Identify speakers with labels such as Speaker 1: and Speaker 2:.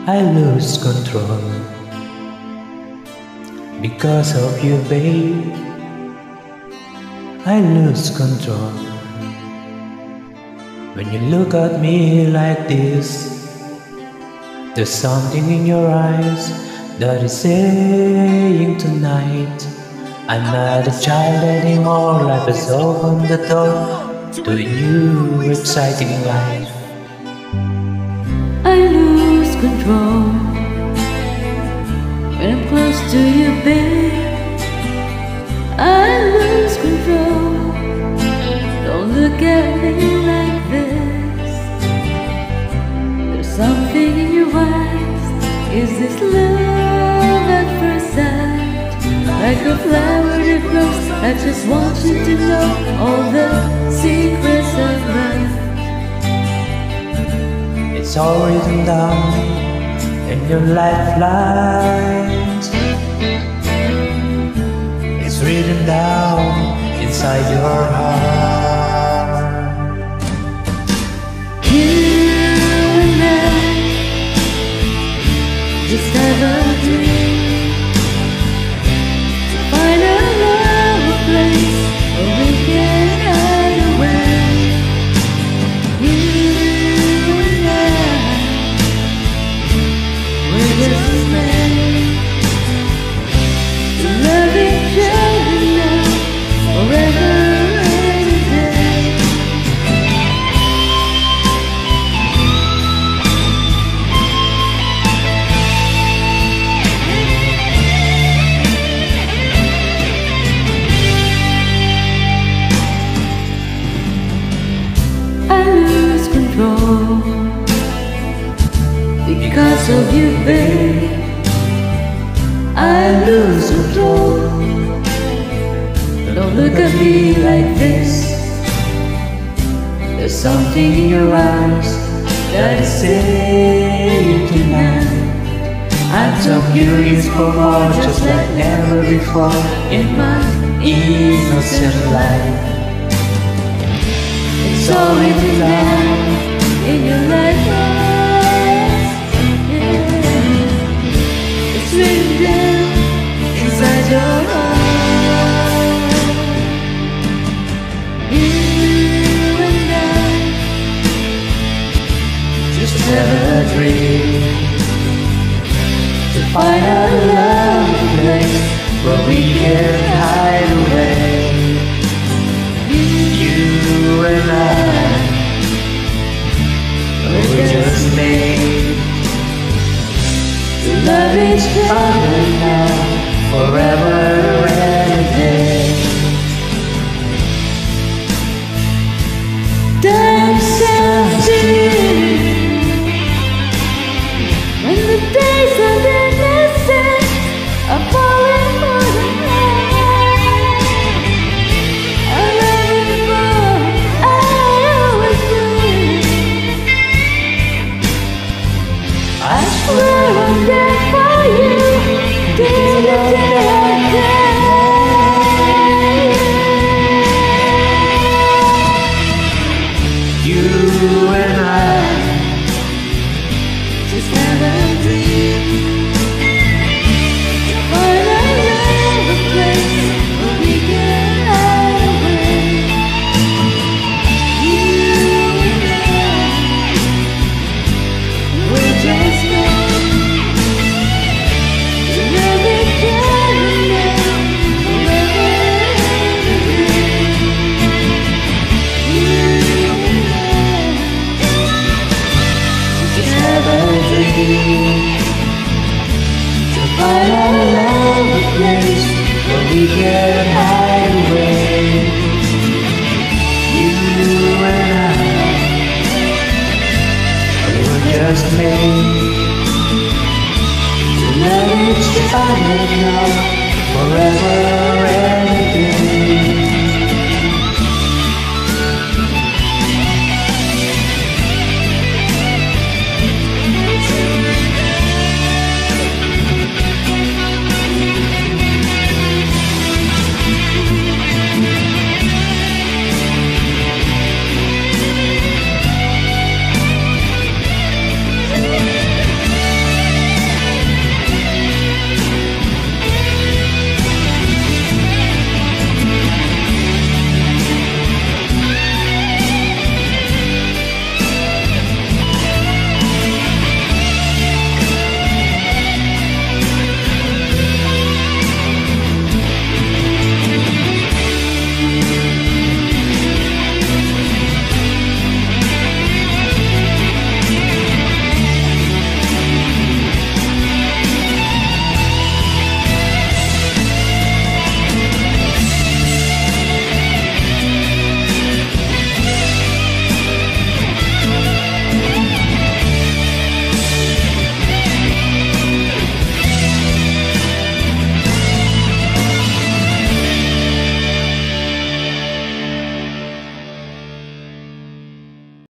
Speaker 1: I lose control because of you, babe. I lose control when you look at me like this. There's something in your eyes that is saying tonight, I'm not a child anymore. Life has opened the door to a new exciting life.
Speaker 2: I lose control when I'm close to you, babe. I lose control. Don't look at me like this. There's something in your eyes. Is this love at first sight? Like a flower that grows, I just want you to know all the secrets of life.
Speaker 1: It's all written down in your lifelines. It's written down inside your heart.
Speaker 2: You and I just have a dream to find a love place where we can hide away. You and I, we're just made to love each other now, forever and a day. I lose control because of you, babe. I lose control. Don't look at me like this.
Speaker 1: There's something in your eyes that is saying tonight, I'm so curious for more, just like never before in my innocent life.
Speaker 2: It's all written down in your life. It's written down inside your heart. You and I
Speaker 1: Just have a dream to find a lovely place where we can hide away. You and I, we're just made to love each other now, forever and a day.
Speaker 2: time stands still when the days of innocence are falling for the night. I love you more, I always will. I swear I'm there for you till the day I die.
Speaker 1: You and